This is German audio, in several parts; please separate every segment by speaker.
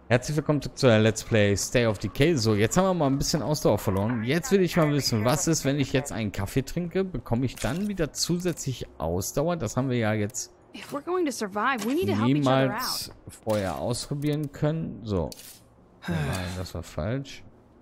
Speaker 1: Herzlich willkommen zu der Let's Play Stay of Decay. So, jetzt haben wir mal ein bisschen Ausdauer verloren. Jetzt will ich mal wissen, was ist, wenn ich jetzt einen Kaffee trinke? Bekomme ich dann wieder zusätzlich Ausdauer? Das haben wir ja jetzt niemals vorher ausprobieren können. So. Nein, das war falsch.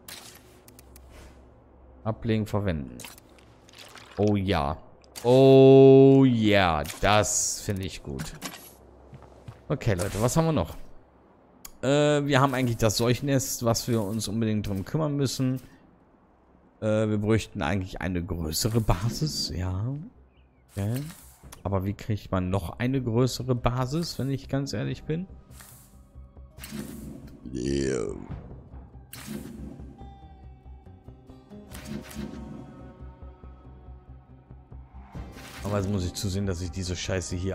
Speaker 1: Ablegen, verwenden. Oh ja. Oh ja, das finde ich gut. Okay, Leute, was haben wir noch? Wir haben eigentlich das Seuchnest, was wir uns unbedingt drum kümmern müssen. Wir bräuchten eigentlich eine größere Basis, ja. Okay. Aber wie kriegt man noch eine größere Basis, wenn ich ganz ehrlich bin? Yeah. Aber jetzt muss ich zusehen, dass ich diese Scheiße hier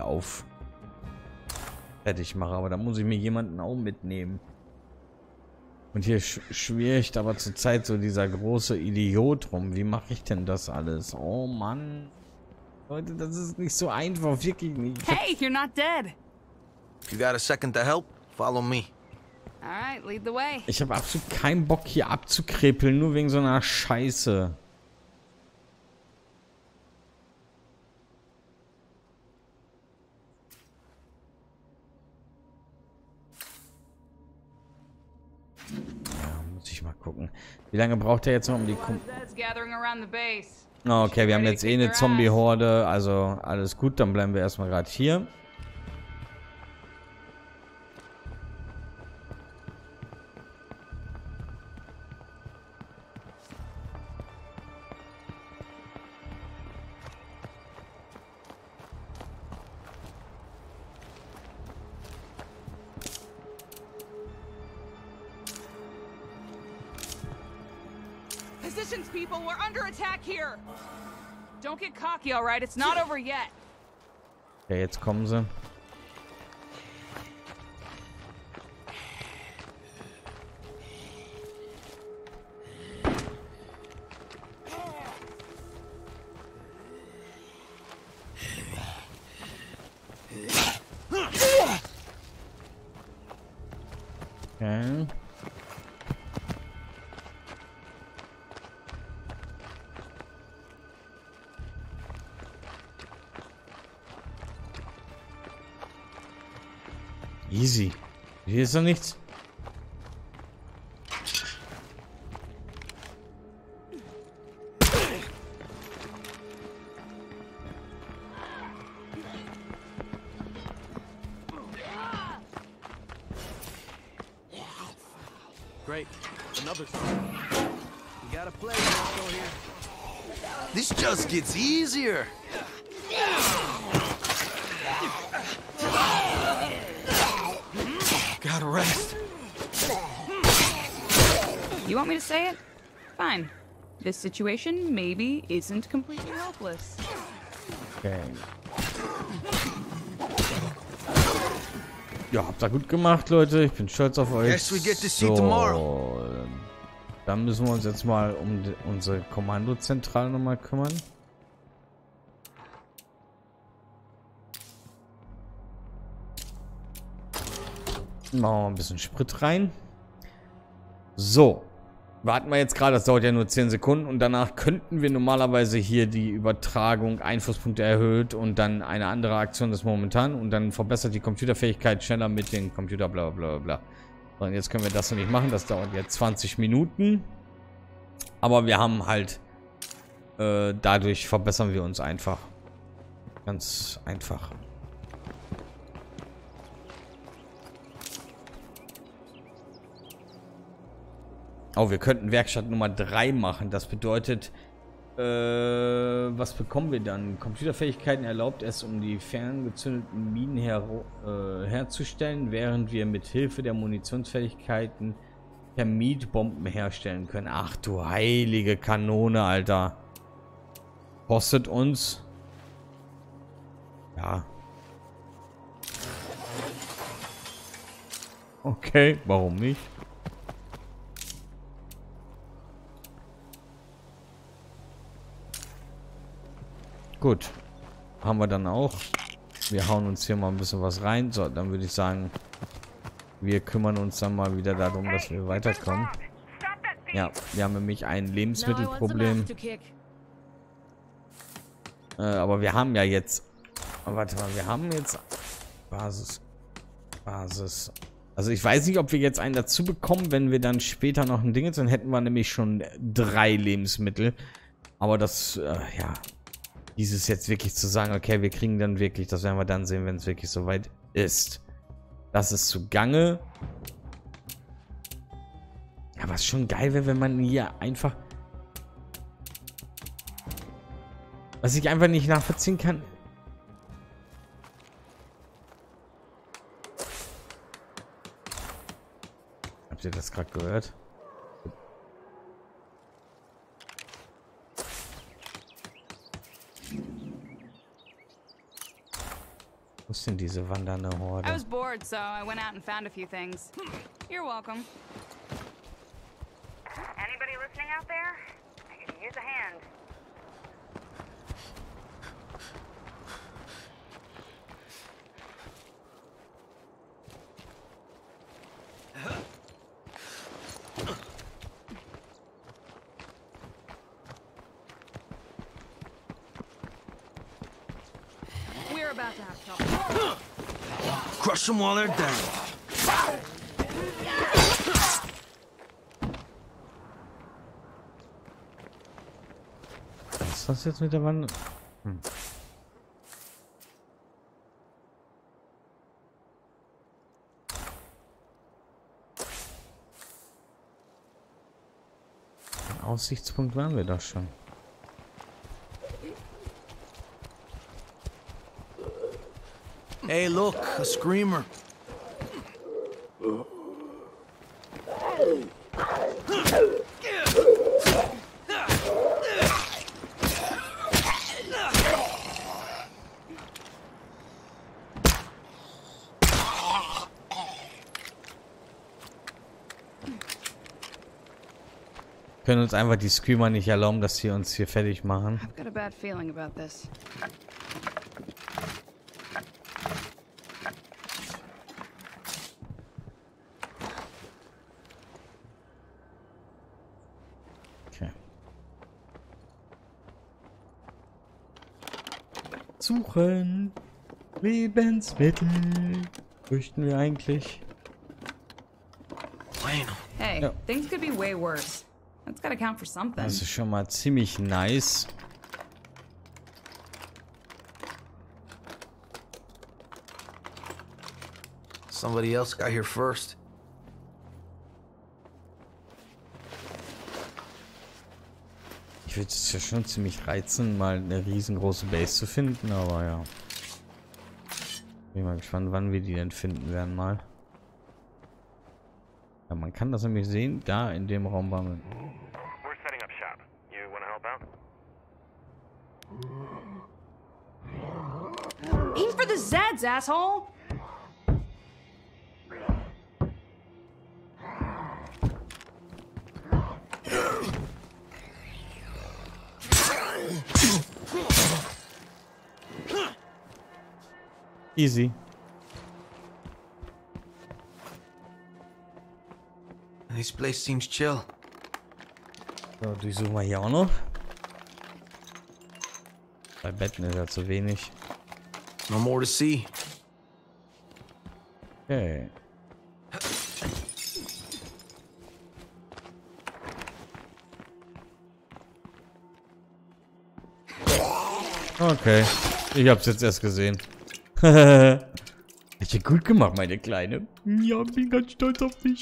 Speaker 1: fertig mache, aber da muss ich mir jemanden auch mitnehmen. Und hier schwirrt aber zurzeit so dieser große Idiot rum. Wie mache ich denn das alles? Oh Mann. Leute, das ist nicht so einfach, wirklich nicht.
Speaker 2: Hey, you're not dead.
Speaker 3: You got a second to help? Follow me.
Speaker 2: All right, lead the way.
Speaker 1: Ich habe absolut keinen Bock hier abzukrepeln, nur wegen so einer Scheiße. Mal gucken. Wie lange braucht er jetzt noch um die Okay, wir haben jetzt eh eine Zombie-Horde, also alles gut, dann bleiben wir erstmal gerade hier.
Speaker 2: Positions, people. We're under attack here. Don't get cocky, all right? It's not over yet.
Speaker 1: Okay, jetzt kommen sie. Okay. Easy. Hier ist doch nichts.
Speaker 3: Great. Another song. You gotta play here. This just gets easier. Gotta rest.
Speaker 2: You want me to say it? Fine. This situation maybe isn't completely hopeless.
Speaker 1: Okay. Ja, habt ihr gut gemacht, Leute. Ich bin stolz auf euch. So, dann müssen wir uns jetzt mal um unsere Kommandozentrale nochmal kümmern. Machen wir mal ein bisschen Sprit rein. So. Warten wir jetzt gerade, das dauert ja nur 10 Sekunden und danach könnten wir normalerweise hier die Übertragung Einflusspunkte erhöht und dann eine andere Aktion ist momentan und dann verbessert die Computerfähigkeit schneller mit den Computer bla bla bla. So, und jetzt können wir das noch nicht machen, das dauert jetzt 20 Minuten. Aber wir haben halt dadurch verbessern wir uns einfach. Ganz einfach. Oh, wir könnten Werkstatt Nummer 3 machen. Das bedeutet, was bekommen wir dann? Computerfähigkeiten erlaubt es, um die ferngezündeten Minen herzustellen, während wir mit Hilfe der Munitionsfähigkeiten Thermitbomben herstellen können. Ach du heilige Kanone, Alter. Kostet uns... Ja. Okay, warum nicht? Gut. Haben wir dann auch. Wir hauen uns hier mal ein bisschen was rein. So, dann würde ich sagen, Wir kümmern uns dann mal wieder darum, dass wir weiterkommen. Ja, wir haben nämlich ein Lebensmittelproblem. Aber wir haben ja jetzt... Warte mal, wir haben jetzt... Basis. Also ich weiß nicht, ob wir jetzt einen dazu bekommen, wenn wir dann später noch ein Ding jetzt, dann hätten wir nämlich schon 3 Lebensmittel. Aber das, ja, dieses jetzt wirklich zu sagen, okay, wir kriegen dann wirklich, das werden wir dann sehen, wenn es wirklich soweit ist. Das ist zugange. Ja, was schon geil wäre, wenn man hier einfach... Was ich einfach nicht nachvollziehen kann... Habt ihr das gerade gehört? Wo ist denn diese wandernde Horde?
Speaker 2: I was bored, so I went out and found a few things. You're welcome.
Speaker 4: Anybody listening out there? I could use a hand.
Speaker 2: We're about to have trouble.
Speaker 3: Crush them while they're down.
Speaker 1: Was ist das jetzt mit der Wand? Ein Aussichtspunkt waren wir doch schon.
Speaker 3: Hey, look, a screamer.
Speaker 1: Wir können uns einfach die Screamer nicht erlauben, dass sie uns hier fertig machen.
Speaker 2: I've got a bad feeling about this.
Speaker 1: Okay. Suchen. Lebensmittel. Fürchten wir eigentlich.
Speaker 3: Bueno.
Speaker 2: Hey,
Speaker 1: Yeah.
Speaker 2: things could be way worse. That's gotta count for something.
Speaker 1: Das ist schon mal ziemlich nice.
Speaker 3: Somebody else got here first.
Speaker 1: Ich würde es ja schon ziemlich reizen, mal eine riesengroße Base zu finden, aber ja. Bin mal gespannt, wann wir die denn finden werden mal. Ja, man kann das nämlich sehen, da in dem Raum waren wir.
Speaker 5: We're setting up shop. You want to help out?
Speaker 2: Aim for the Zeds, asshole!
Speaker 1: Easy.
Speaker 3: This place seems chill.
Speaker 1: So, die suchen wir hier auch noch. Bei Betten ist ja zu wenig.
Speaker 3: No more to see.
Speaker 1: Okay. Okay. Ich hab's jetzt erst gesehen. Hast du gut gemacht, meine Kleine. Ja, bin ganz stolz auf dich.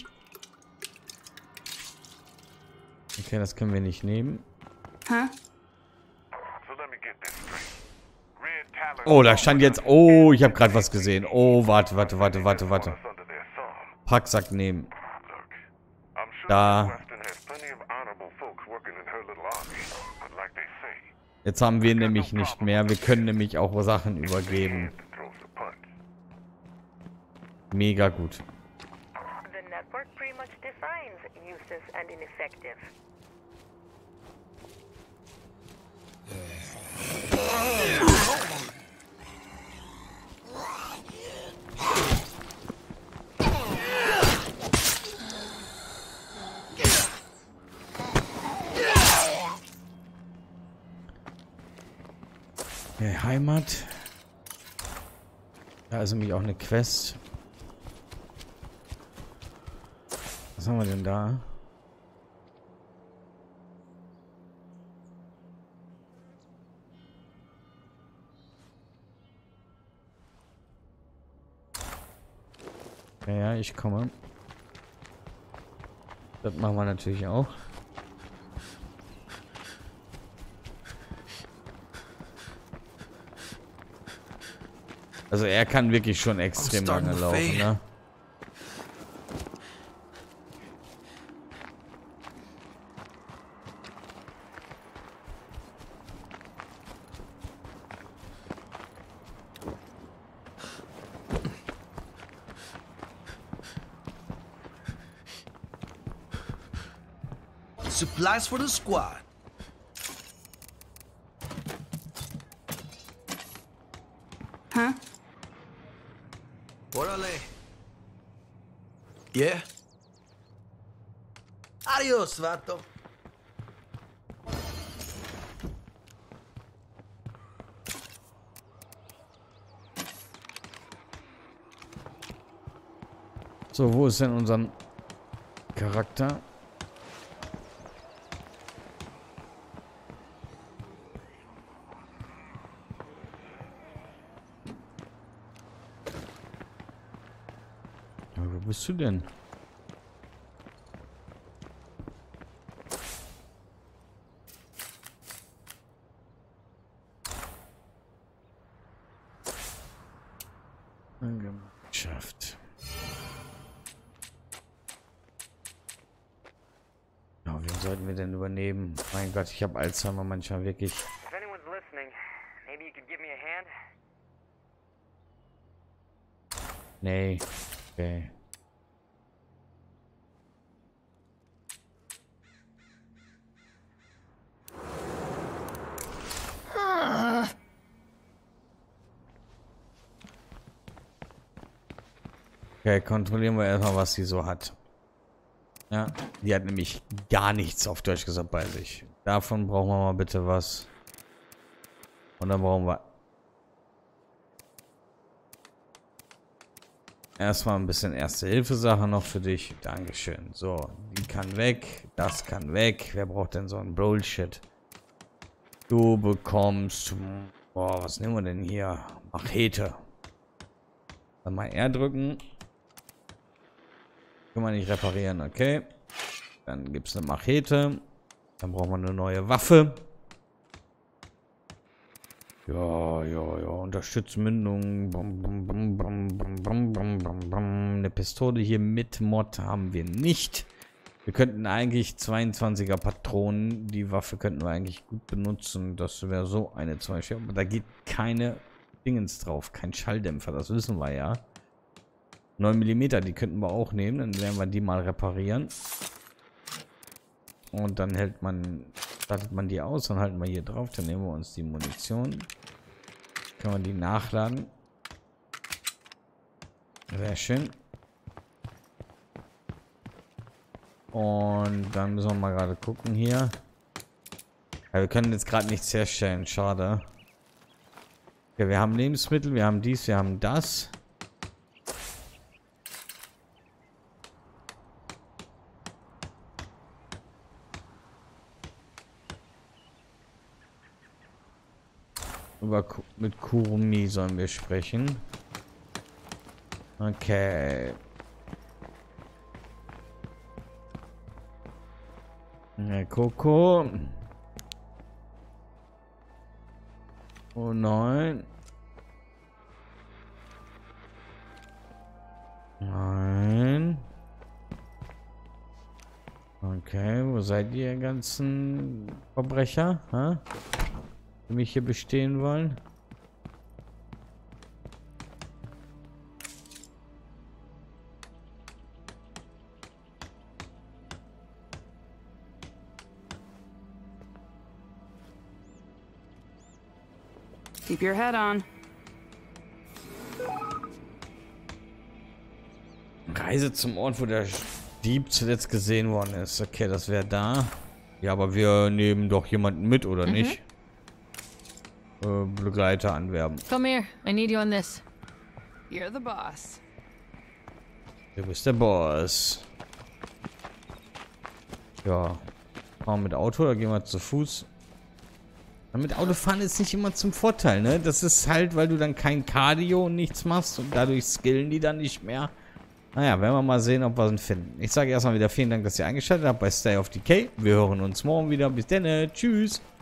Speaker 1: Okay, das können wir nicht nehmen.
Speaker 2: Huh?
Speaker 5: So let me get this straight. Red Talon.
Speaker 1: Oh, da stand jetzt... Oh, ich habe gerade was gesehen. Oh, warte.
Speaker 5: us under their thumb.
Speaker 1: Packsack nehmen.
Speaker 5: Look, I'm sure
Speaker 1: Da.
Speaker 5: Weston has plenty of honorable folks working in her little army, but like they say,
Speaker 1: Jetzt haben wir nämlich nicht mehr. Wir können nämlich auch Sachen übergeben.
Speaker 5: hand throws the punch.
Speaker 1: Mega gut.
Speaker 4: The network pretty much defines useless and ineffective.
Speaker 1: Okay, Heimat. Da ist nämlich auch eine Quest. Was haben wir denn da? Ja, ich komme. Das machen wir natürlich auch. Also er kann wirklich schon extrem lange laufen, ne?
Speaker 3: Supplies for the squad.
Speaker 2: Huh?
Speaker 3: Órale. Yeah. Adios, vato.
Speaker 1: So, wo ist denn unser Charakter? Wo bist du denn? Gemeinschaft. Ja, wen sollten wir denn übernehmen? Mein Gott, ich habe Alzheimer manchmal wirklich.
Speaker 6: If anyone's listening, maybe you could give me a hand?
Speaker 1: Nee. Okay. Okay, kontrollieren wir erstmal, was sie so hat. Ja, die hat nämlich gar nichts, auf Deutsch gesagt, bei sich. Davon brauchen wir mal bitte was. Und dann brauchen wir erstmal ein bisschen Erste-Hilfe-Sache noch für dich. Dankeschön. So, die kann weg. Das kann weg. Wer braucht denn so ein Bullshit? Du bekommst... Boah, was nehmen wir denn hier? Machete. Dann mal R drücken. Kann man nicht reparieren, okay. Dann gibt es eine Machete. Dann brauchen wir eine neue Waffe. Ja. Unterstützmündung. Eine Pistole hier mit Mod haben wir nicht. Wir könnten eigentlich 22er Patronen. Die Waffe könnten wir eigentlich gut benutzen. Das wäre so eine zum Beispiel. Aber da geht keine Dingens drauf. Kein Schalldämpfer, das wissen wir ja. 9 mm, die könnten wir auch nehmen. Dann werden wir die mal reparieren. Und dann startet man die aus. Dann halten wir hier drauf. Dann nehmen wir uns die Munition. Können wir die nachladen. Sehr schön. Und dann müssen wir mal gerade gucken hier. Ja, wir können jetzt gerade nichts herstellen. Schade. Okay, wir haben Lebensmittel. Wir haben dies. Wir haben das. Mit Kurumi sollen wir sprechen. Okay. Coco. Oh nein. Nein. Okay, wo seid ihr ganzen Verbrecher? Ha? Die mich hier bestehen wollen?
Speaker 2: Keep your head on.
Speaker 1: Reise zum Ort, wo der Dieb zuletzt gesehen worden ist. Okay, das wäre da. Ja, aber wir nehmen doch jemanden mit, oder nicht? Begleiter anwerben.
Speaker 7: Come here. I need you on this.
Speaker 2: You're the boss.
Speaker 1: Du bist der Boss. Ja. Fahren wir mit Auto oder gehen wir zu Fuß? Ja, mit Autofahren ist nicht immer zum Vorteil, ne? Das ist halt, weil du dann kein Cardio und nichts machst und dadurch skillen die dann nicht mehr. Naja, werden wir mal sehen, ob wir ihn finden. Ich sage erstmal wieder vielen Dank, dass ihr eingeschaltet habt bei Stay of Decay. Wir hören uns morgen wieder. Bis dann. Tschüss.